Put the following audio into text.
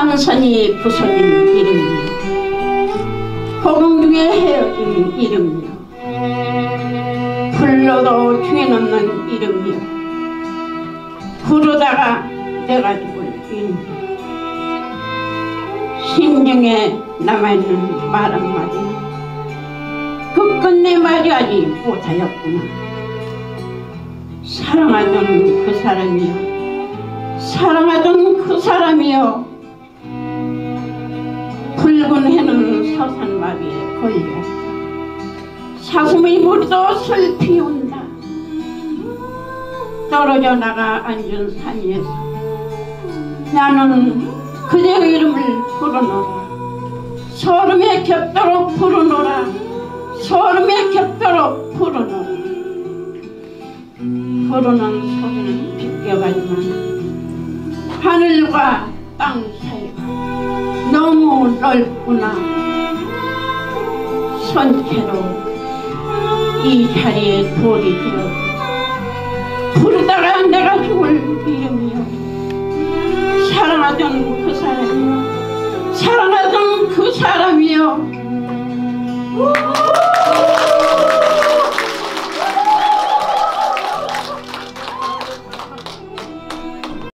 삼선이 부서진 이름이요 고금 중에 헤어진 이름이요 불러도 중에넘는 이름이요 부르다가 내가 죽을 이름이요 심정에 남아있는 말 한마디 끝끝내 말이하지 못하였구나. 사랑하던 그 사람이요 사랑하던 그 사람이요 붉은 해는 서산마비에 걸렸다. 사슴의 머리도 슬피 온다. 떨어져 나가 앉은 산위에서 나는 그대의 이름을 부르노라. 소름에 겹도록 부르노라. 소름에 겹도록 부르노라. 부르는 소리는 비껴가지만 하늘과 땅 사이가 너무 넓구나. 손채로 이 자리에 돌이 되어 부르다가 내가 죽을 이름이요 사랑하던 그 사람이요 사랑하던 그 사람이요